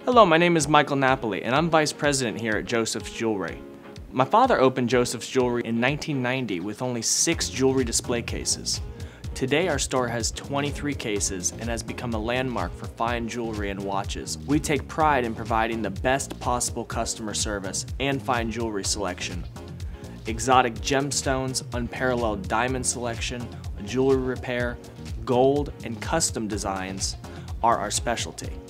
Hello, my name is Michael Napoli, and I'm Vice President here at Joseph's Jewelry. My father opened Joseph's Jewelry in 1990 with only 6 jewelry display cases. Today our store has 23 cases and has become a landmark for fine jewelry and watches. We take pride in providing the best possible customer service and fine jewelry selection. Exotic gemstones, unparalleled diamond selection, jewelry repair, gold, and custom designs are our specialty.